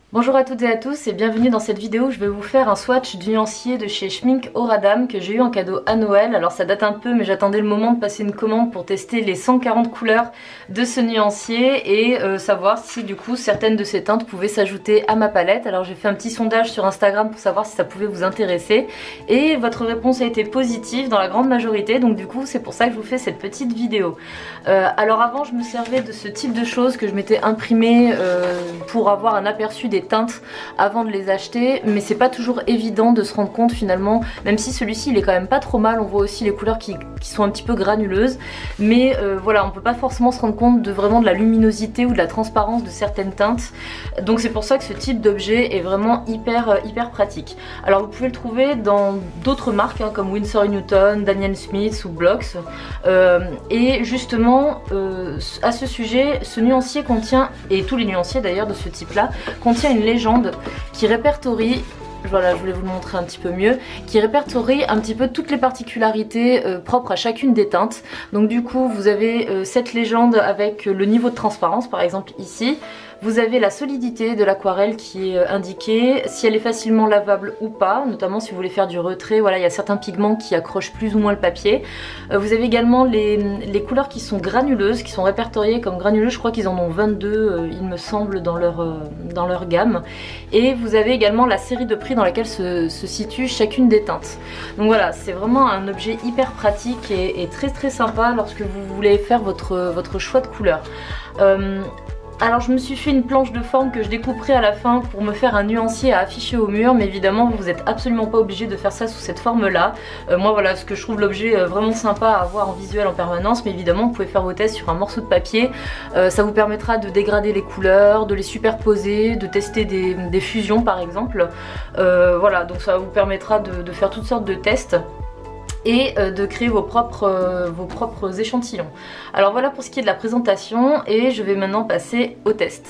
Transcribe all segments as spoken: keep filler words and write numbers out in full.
Bonjour à toutes et à tous et bienvenue dans cette vidéo où je vais vous faire un swatch du nuancier de chez Schmink Horadam que j'ai eu en cadeau à Noël. Alors ça date un peu mais j'attendais le moment de passer une commande pour tester les cent quarante couleurs de ce nuancier et euh, savoir si du coup certaines de ces teintes pouvaient s'ajouter à ma palette. Alors j'ai fait un petit sondage sur Instagram pour savoir si ça pouvait vous intéresser et votre réponse a été positive dans la grande majorité, donc du coup c'est pour ça que je vous fais cette petite vidéo. Euh, alors avant je me servais de ce type de choses que je m'étais imprimé euh, pour avoir un aperçu des teintes avant de les acheter, mais c'est pas toujours évident de se rendre compte finalement, même si celui-ci il est quand même pas trop mal. On voit aussi les couleurs qui, qui sont un petit peu granuleuses, mais euh, voilà, on peut pas forcément se rendre compte de vraiment de la luminosité ou de la transparence de certaines teintes, donc c'est pour ça que ce type d'objet est vraiment hyper, euh, hyper pratique. Alors vous pouvez le trouver dans d'autres marques hein, comme Winsor et Newton, Daniel Smith ou Blox, euh, et justement euh, à ce sujet, ce nuancier contient, et tous les nuanciers d'ailleurs de ce type là, contient une légende qui répertorie, voilà, je voulais vous le montrer un petit peu mieux, qui répertorie un petit peu toutes les particularités euh, propres à chacune des teintes. Donc du coup vous avez euh, cette légende avec le niveau de transparence par exemple ici. Vous avez la solidité de l'aquarelle qui est indiquée, si elle est facilement lavable ou pas, notamment si vous voulez faire du retrait. Voilà, il y a certains pigments qui accrochent plus ou moins le papier. Vous avez également les, les couleurs qui sont granuleuses, qui sont répertoriées comme granuleuses. Je crois qu'ils en ont vingt-deux, il me semble, dans leur, dans leur gamme. Et vous avez également la série de prix dans laquelle se, se situe chacune des teintes. Donc voilà, c'est vraiment un objet hyper pratique et, et très très sympa lorsque vous voulez faire votre, votre choix de couleur. Euh, Alors je me suis fait une planche de forme que je découperai à la fin pour me faire un nuancier à afficher au mur, mais évidemment vous n'êtes absolument pas obligé de faire ça sous cette forme là. Euh, moi voilà, ce que je trouve l'objet vraiment sympa à avoir en visuel en permanence, mais évidemment vous pouvez faire vos tests sur un morceau de papier. Euh, ça vous permettra de dégrader les couleurs, de les superposer, de tester des, des fusions par exemple. Euh, voilà, donc ça vous permettra de, de faire toutes sortes de tests et de créer vos propres, euh, vos propres échantillons. Alors voilà pour ce qui est de la présentation et je vais maintenant passer au test.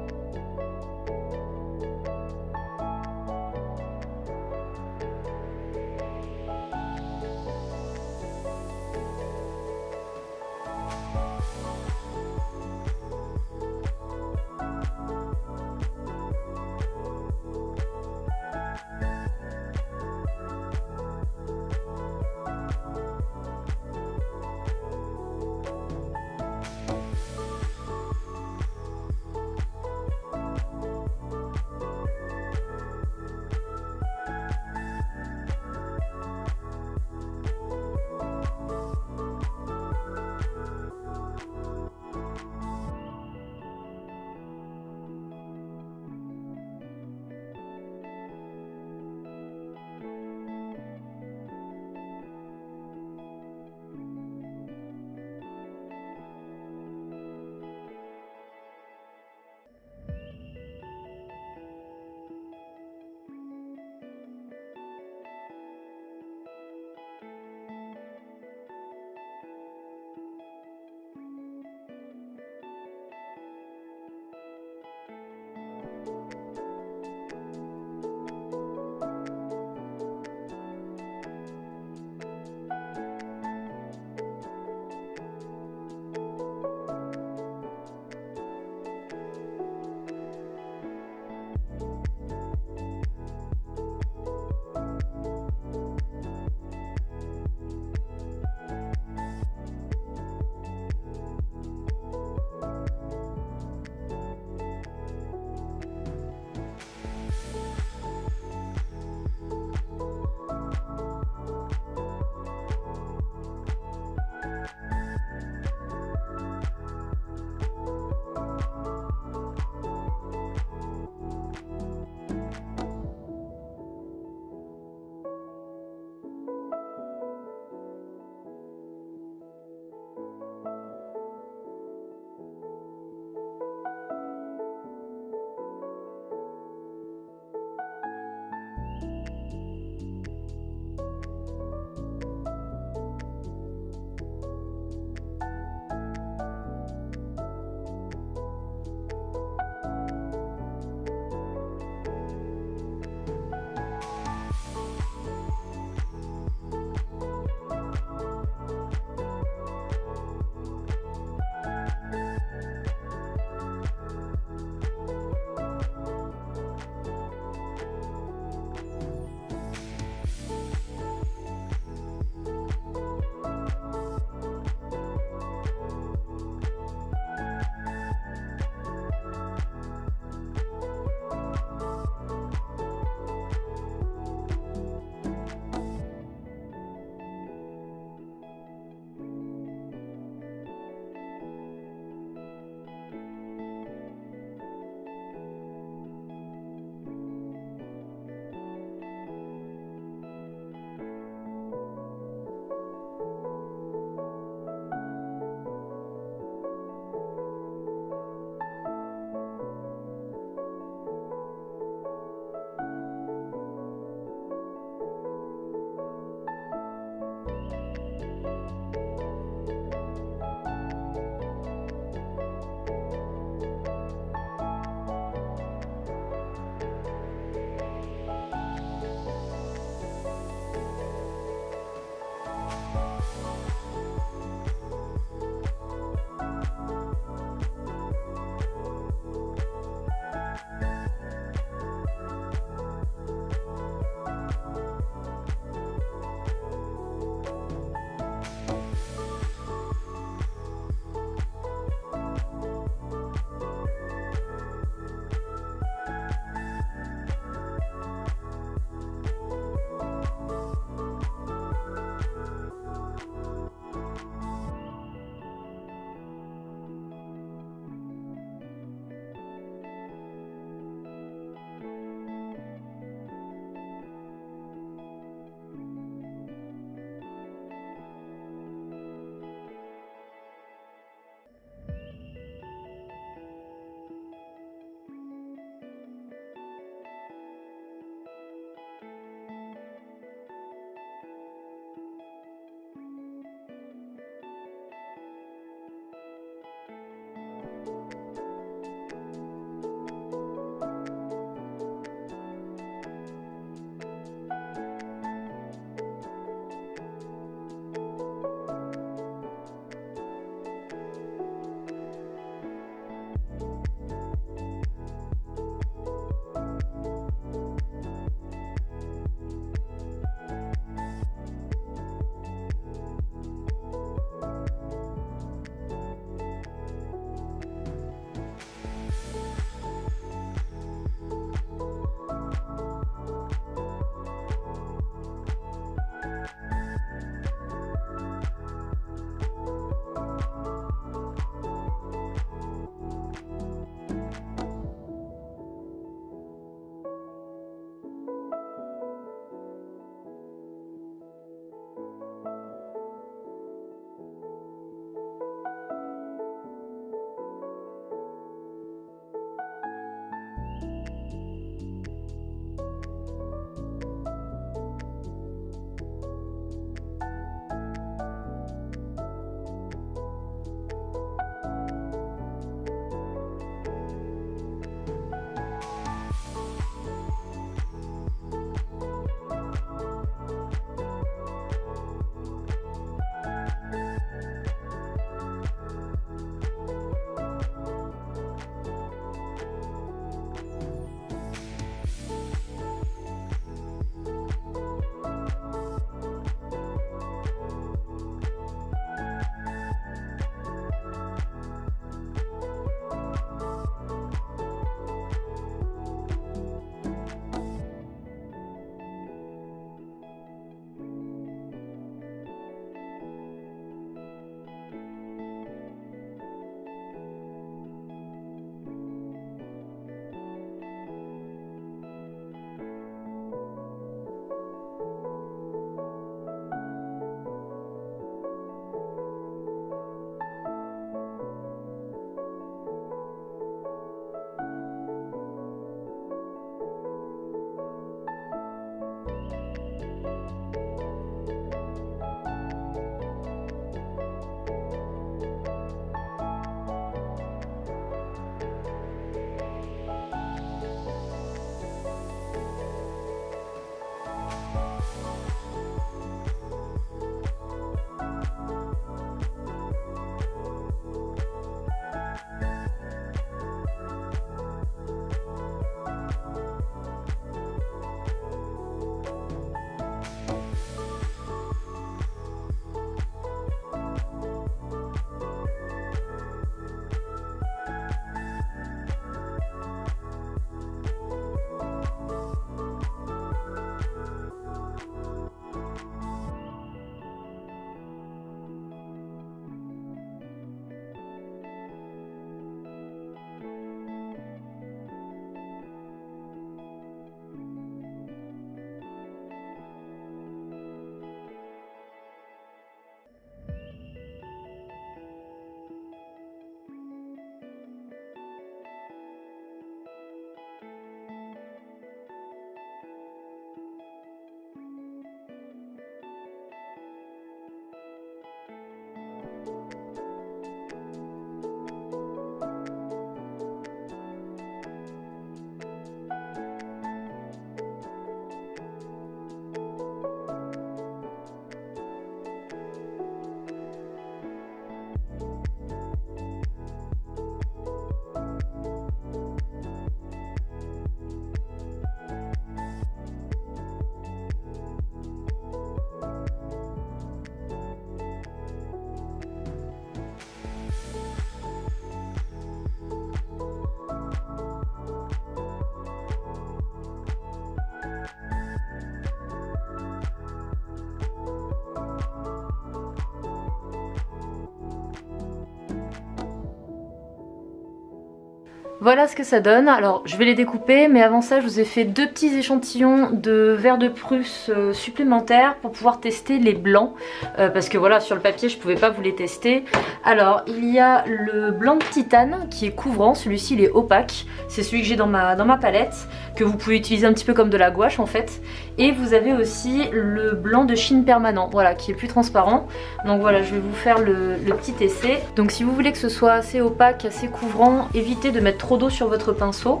Voilà ce que ça donne. Alors je vais les découper, mais avant ça je vous ai fait deux petits échantillons de verre de Prusse euh, supplémentaires pour pouvoir tester les blancs, euh, parce que voilà, sur le papier je pouvais pas vous les tester. Alors il y a le blanc de titane qui est couvrant, celui-ci il est opaque, c'est celui que j'ai dans ma, dans ma palette, que vous pouvez utiliser un petit peu comme de la gouache en fait. Et vous avez aussi le blanc de Chine permanent, voilà, qui est plus transparent. Donc voilà, je vais vous faire le, le petit essai. Donc si vous voulez que ce soit assez opaque, assez couvrant, évitez de mettre trop d'eau sur votre pinceau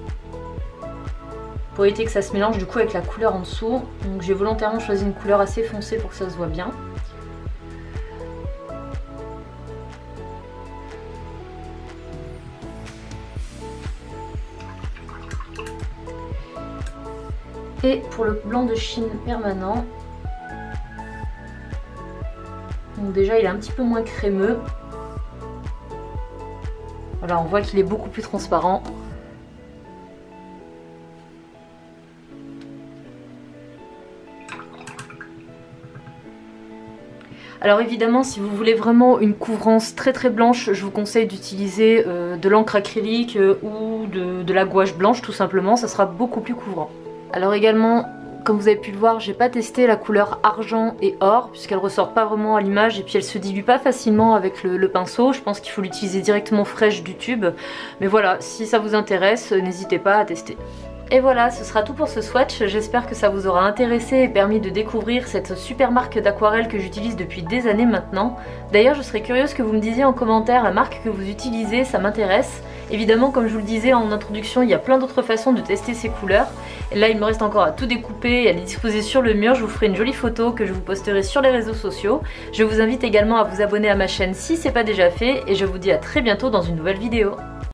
pour éviter que ça se mélange du coup avec la couleur en dessous. Donc j'ai volontairement choisi une couleur assez foncée pour que ça se voit bien. Et pour le blanc de Chine permanent, donc déjà il est un petit peu moins crémeux. Voilà, on voit qu'il est beaucoup plus transparent. Alors évidemment, si vous voulez vraiment une couvrance très très blanche, je vous conseille d'utiliser euh, de l'encre acrylique euh, ou de, de la gouache blanche tout simplement, ça sera beaucoup plus couvrant. Alors également, comme vous avez pu le voir, j'ai pas testé la couleur argent et or puisqu'elle ressort pas vraiment à l'image et puis elle se dilue pas facilement avec le, le pinceau. Je pense qu'il faut l'utiliser directement fraîche du tube. Mais voilà, si ça vous intéresse, n'hésitez pas à tester. Et voilà, ce sera tout pour ce swatch, j'espère que ça vous aura intéressé et permis de découvrir cette super marque d'aquarelle que j'utilise depuis des années maintenant. D'ailleurs, je serais curieuse que vous me disiez en commentaire la marque que vous utilisez, ça m'intéresse. Évidemment, comme je vous le disais en introduction, il y a plein d'autres façons de tester ces couleurs. Et là, il me reste encore à tout découper et à les disposer sur le mur. Je vous ferai une jolie photo que je vous posterai sur les réseaux sociaux. Je vous invite également à vous abonner à ma chaîne si ce n'est pas déjà fait et je vous dis à très bientôt dans une nouvelle vidéo.